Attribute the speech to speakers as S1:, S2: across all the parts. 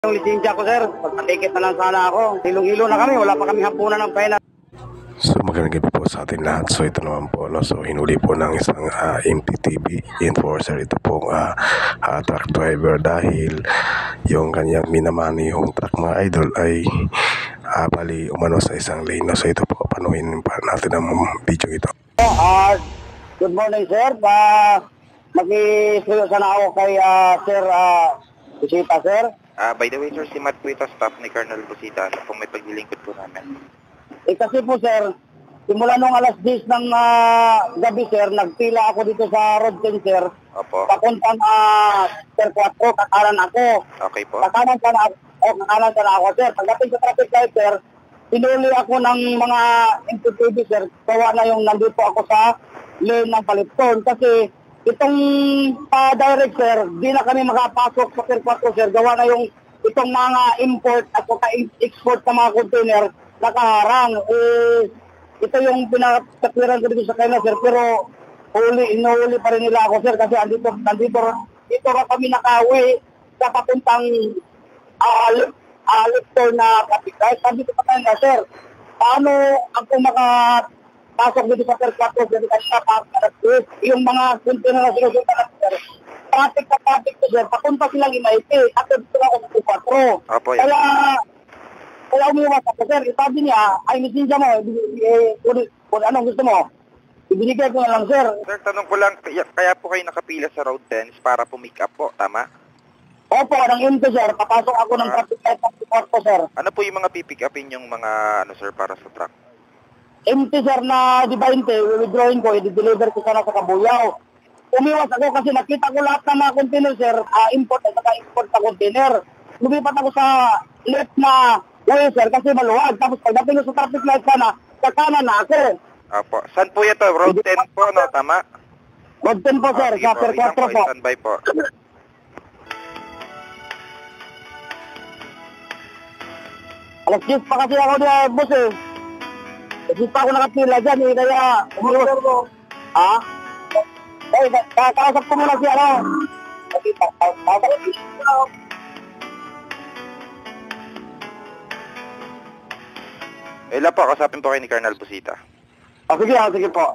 S1: Yung lisensya ko, sir, pagpatikit na lang sana ako. Hilong-hilo na kami, wala pa kami hapunan ng pena.
S2: So magandang gabi po sa atin lahat. So ito naman po, no? So hinuli po ng isang MPTV enforcer ito pong truck driver dahil yung kanyang minamani yung truck, mga idol, ay bali umano sa isang lane. No? So ito po, panuhin pa natin ang video ito.
S1: Good morning, sir. Mag-isuyo sana ako kay Sir Busita, sir.
S3: By the way, sir, si Matt po ito, staff ni Colonel Busita. Ano pong may paglilingkod po namin?
S1: Kasi po, sir, simula nung alas 10 ng gabi, sir, nagpila ako dito sa road 10, sir.
S3: Opo.
S1: Papuntang Sir 4, kakanan ako.
S3: Okay po.
S1: Kakanan sana ako, sir. Pagdating sa traffic light, sir, pinuli ako ng mga MPTV, sir. Kawa na yung nandito ako sa lane ng Palitton. Kasi itong direct, sir, di na kami makapasok sa Sir 4, sir. Gawa na yung itong mga import at export ng mga container nakaharang. Ito yung pinakatwiran ko dito sa kanya, sir. Pero inuhuli pa rin nila ako, sir. Kasi dito kami nakawi sa papuntang Lictor na traffic light. Sabi ko pa kanya, sir, paano ako makapasok dito sa Sir 4, sir? Kasi yung mga container na sinusunta na, sir, traffic to, sir. Papunta silang Imaite. At dito ako sa 4.
S3: Opo, yan.
S1: Kaya umiwas ako, sir. Sabi niya, ay lisensya mo, kung anong gusto mo, ibinigay ko na lang, sir.
S3: Sir, tanong ko lang, kaya po kayo nakapila sa road 10 para po-make up po, tama?
S1: Opo, ng MT, sir. Papasok ako ng traffic light ng po, sir.
S3: Ano po yung mga pipick upin yung mga, sir, para sa truck?
S1: MT, sir, na di 20, withdrawing ko, i-deliver ko sana sa Kabuyaw. Umiwas ako kasi nakita ko lahat ng mga container, sir, import at saka export na container. Lumipat ako sa left na way, sir, kasi maluwag. Tapos pagdating ko sa traffic light sana, sa kanan na ako.
S3: Opo. Saan po ito? Road 10 po, no? Tama?
S1: Road 10 po, sir. Sa Sir 4 po.
S3: Standby po.
S1: Alas 10 pa kasi ako niya, boss, eh. Alas 10 pa ako nakapila dyan, eh. Kaya, umiwas ko. Ha? Eh, kakausap ko muna siya, no?
S3: Ilan po, kasapin po kayo ni Colonel Busita.
S1: Sige po.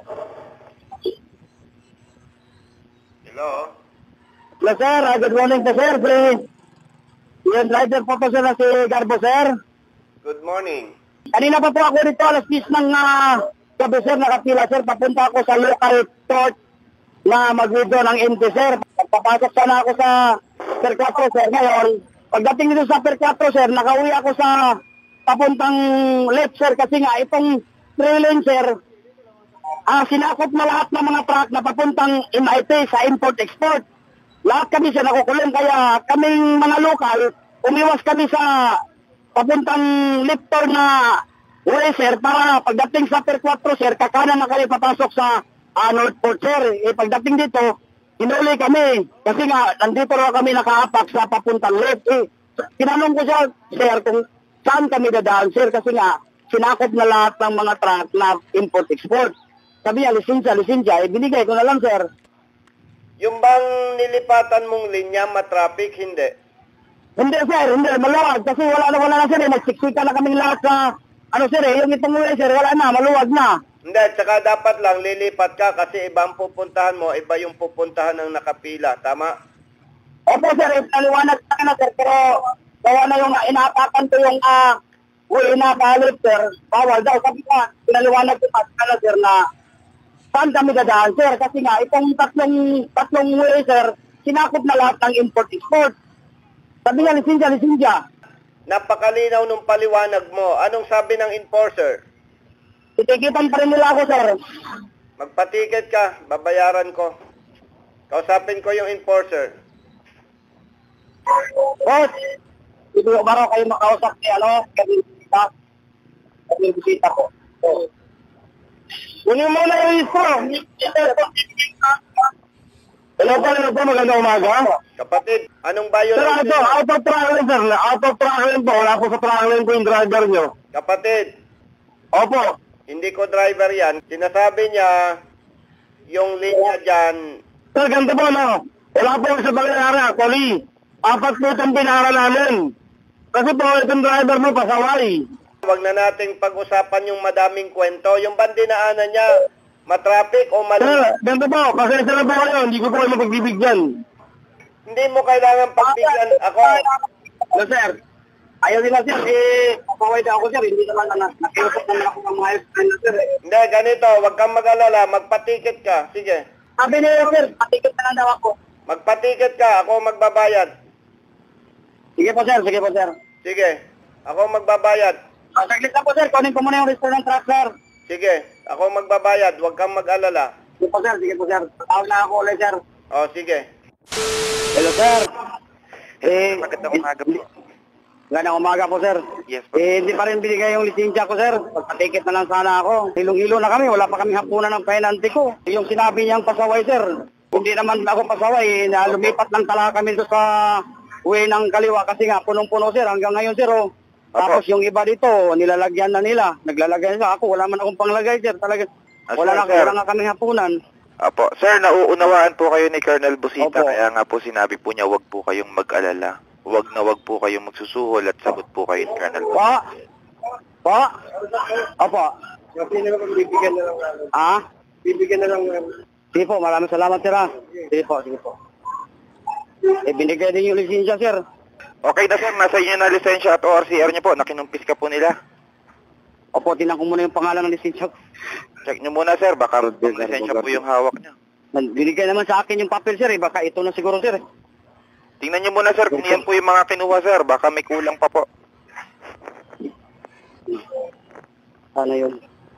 S3: Hello?
S1: Hello, sir. Good morning po, sir. Yung driver po po, sir, na si Garbo, sir.
S3: Good morning.
S1: Kanina pa po ako dito, alas 10 ng gabi, sir, nakapila, sir. Papunta ako sa local court na mag-withdraw ng MT, sir. Papasok sana ako sa Sir 4, sir. Ngayon, pagdating dito sa Sir 4, sir, nakauwi ako sa papuntang left, sir. Kasi nga, itong trailing, sir, sinakop na lahat ng mga truck na papuntang MIT sa import-export. Lahat kami, sir, nakukulong. Kaya kaming mga lokal, umiwas kami sa papuntang lifter na way, sir, para pagdating sa Sir 4, sir, kakanan na kami papasok sa Northport, sir. Pagdating dito, hinuli kami. Kasi nga, nandito na kami nakaapak sa papuntang left. Tinanong ko siya, sir, kung saan kami dadaan, sir, kasi nga, sinakop na lahat ng mga truck na import-export. Sabi niya, lisensya, binigay ko na lang, sir.
S4: Yung bang nilipatan mong linya, matraffic, hindi?
S1: Hindi, sir, hindi, maluwag. Kasi wala na, sir, nagsiksika na kaming lahat sa, sir, yung itong way, sir, wala na, maluwag na.
S4: Hindi, tsaka dapat lang lilipat ka kasi iba ang pupuntahan mo, iba yung pupuntahan ng nakapila, tama?
S1: Opo, sir, naliwanag na, sir, pero gawa na yung inapakan ko yung inapalit, sir, bawal daw. Sabi nga, pinaliwanag ko na, sir, na saan kami dadaan, sir, kasi nga, itong tatlong way, sir, sinakop na lahat ng import-export. Sabi nga, lisensya.
S4: Napakalinaw nung paliwanag mo. Anong sabi ng enforcer?
S1: Titikitan pa rin nila ako, sir.
S4: Magpatiket ka, babayaran ko. Kausapin ko yung enforcer.
S1: Boss, ito yung baro kayo makausap ni, kami bisita ko. Kunin mo na yung isko. Hello po, magandang umaga.
S4: Kapatid, anong violation?
S1: Sir, out of traveling, sir. Out of traveling po. Wala po sa traveling po yung driver nyo.
S4: Kapatid,
S1: Opo.
S4: hindi ko driver yan. Sinasabi niya, yung linya dyan.
S1: Sir, ganito po, no? Wala po sa Baleara, Koli. 4 po itong pinara namin. Kasi po, itong driver mo pasaway.
S4: Huwag na nating pag-usapan yung madaming kwento. Yung bandinaanan niya, matraffic o mali?
S1: Sir, ganito po, pasensya na po kayo, hindi ko po kayo mapagbibigyan.
S4: Hindi mo kailangan pagbigyan ako.
S1: No, sir. Ayaw nila, sir. Pasaway na ako, sir. Hindi naman nakiusap naman ako ng mga friend na, sir.
S4: Hindi, ganito, huwag kang mag-alala, magpatikit ka. Sige.
S1: Sabi nila, sir, patikit na lang daw ako.
S4: Magpatikit ka, ako magbabayad.
S1: Sige po, sir. Sige po, sir.
S4: Sige, ako magbabayad.
S1: Saglit lang po, sir. Kunin ko muna yung restaurant truck, sir.
S4: Sige, ako magbabayad, huwag kang mag-alala.
S1: Sige po, sir. Sige po, sir. Tawag na ako ulit, sir.
S4: O, sige.
S1: Hello, sir.
S3: Magandang umaga po.
S1: Gandang umaga po, sir.
S3: Yes po.
S1: Hindi pa rin binigay yung lisensya ko, sir. Pagpatikit na lang sana ako. Hilong-hilo na kami. Wala pa kami hapunan ng penalty ko. Yung sinabi niyang pasaway, sir. Hindi naman ako pasaway. Lumipat lang talaga kami doon sa uwi ng kaliwa kasi nga punong-puno, sir. Hanggang ngayon, sir. Oh. Tapos yung iba dito, nilalagyan na nila. Naglalagay nila. Ako, wala man akong panglagay, sir. Talaga, wala nga kami hapunan.
S3: Apo, sir, nauunawaan po kayo ni Colonel Busita,
S1: Opo.
S3: kaya nga po sinabi po niya, wag po kayong mag-alala. Wag po kayong magsusuhol at sagot po kayo ni Colonel Busita.
S1: Pa? Opo.
S4: Bibigyan na lang.
S1: Ah?
S4: Bibigyan na lang.
S1: Sige po, maraming salamat, sir. Sige po, sige po. Binigay din yung lisensya, sir.
S3: Okay na sir, nasa inyo na lisensya at ORCR niyo po, nakinumpis ka po nila.
S1: Opo, tinan ko muna yung pangalan ng lisensya.
S3: Check niyo muna sir, baka lisensya po yung hawak niyo.
S1: Binigay naman sa akin yung papel, sir. Baka ito na siguro, sir.
S3: Tingnan niyo muna sir, kung yan po yung mga kinuha sir, baka may kulang pa po.
S1: Ano yun?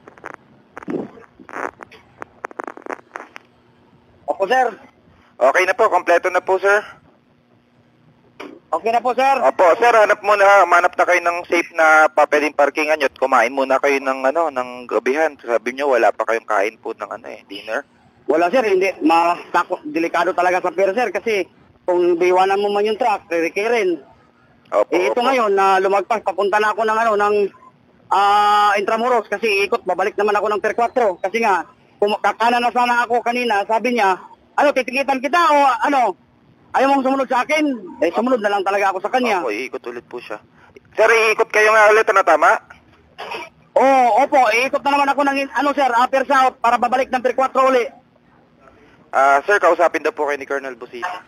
S1: Opo, sir.
S3: Okay na po, kompleto na po sir.
S1: Okay na po, sir.
S3: Opo, sir, hanap na kayo ng safe na papeling parkingan nyo at kumain muna kayo ng ng gabihan. Sabi nyo, wala pa kayong kain po ng dinner.
S1: Wala, sir. Hindi. Delikado talaga sa pier, sir. Kasi kung biwanan mo man yung truck, re-rin.
S3: Opo,
S1: Ito
S3: opo.
S1: ngayon, lumagpas. Papunta na ako ng Intramuros. Kasi ikot, babalik naman ako ng Pier 4. Kasi nga, kung kakana na sana ako kanina, sabi niya, titikitan kita o ayaw mong sumunod sa akin? Sumunod na lang talaga ako sa kanya.
S3: Opo, iikot ulit po siya. Sir, iikot kayo nga ulit, na tama?
S1: Oo, opo, iikot na naman ako ng, sir, Pier South para babalik ng Pier 4 ulit.
S3: Sir, kausapin daw po kayo ni Colonel Busita.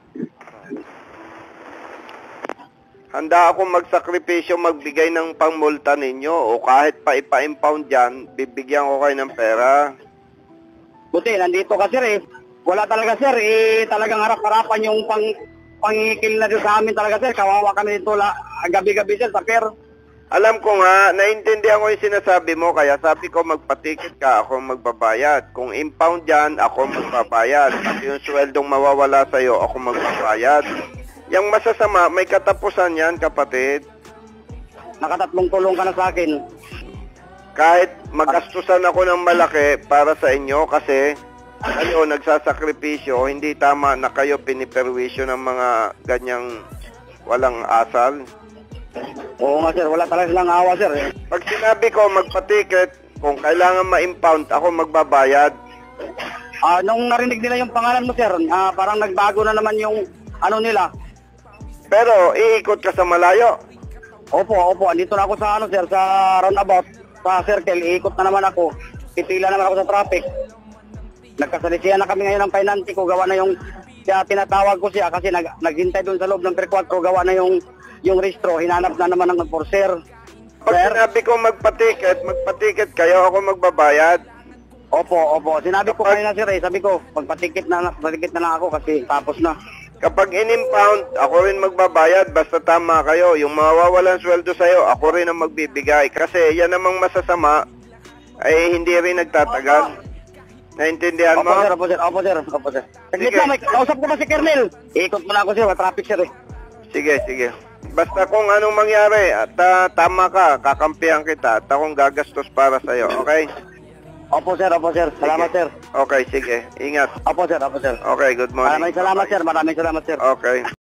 S4: Handa akong magsakripisyo magbigay ng pangmulta ninyo o kahit pa ipa-impound dyan, bibigyan ko kayo ng pera.
S1: Buti, nandito ka, sir, Wala talaga, sir, talagang harap-harapan yung pangikil na doon sa amin talaga, sir. Kawawa kami dito gabi-gabi, sir, sa pier.
S4: Alam ko nga, naintindihan ko yung sinasabi mo, kaya sabi ko magpatikit ka, ako magbabayad. Kung impound yan, ako magbabayad. At yung sweldong mawawala sa'yo, ako magbabayad. Yung masasama, may katapusan yan, kapatid.
S1: Nakatatlong tulong ka na sa akin.
S4: Kahit magastusan ako ng malaki para sa inyo kasi kayo nagsasakripisyo, hindi tama na kayo piniperwisyo ng mga ganyang walang asal.
S1: Oo nga, sir, wala talaga silang awa, sir.
S4: Pag sinabi ko magpa-ticket, kung kailangan ma-impound, ako magbabayad.
S1: Nung narinig nila yung pangalan mo, sir, parang nagbago na naman yung nila.
S4: Pero iikot ka sa malayo.
S1: Opo, andito na ako sa sir, sa roundabout, sa circle, iikot na naman ako. Pipila naman ako sa traffic. Nagkasalisiyan na kami ngayon ng penalty ko, gawa na yung tinatawag ko siya kasi naghintay doon sa loob ng Pier 4, gawa na yung restro, hinanap na naman ng enforcer.
S4: Pag sinabi ko magpa-ticket kayo, ako magbabayad.
S1: Opo, sinabi ko kanina, sir, sabi ko, magpa-ticket na lang ako kasi tapos na.
S4: Kapag in-impound, ako rin magbabayad, basta tama kayo. Yung mawawalan sweldo sa'yo, ako rin ang magbibigay. Kasi yan namang masasama, ay hindi rin nagtatagal. Naintindihan mo?
S1: Opo, sir. Saglit na, may kausap ko ba si Kernel? Ikot mo na ako, sir, traffic, sir,
S4: Sige. Basta kung anong mangyari, at tama ka, kakampihan kita, at akong gagastos para sa'yo, okay?
S1: Opo, sir. Salamat, sir.
S4: Okay, sige. Ingat.
S1: Opo, sir.
S4: Okay, good morning.
S1: Maraming salamat, sir.
S4: Okay.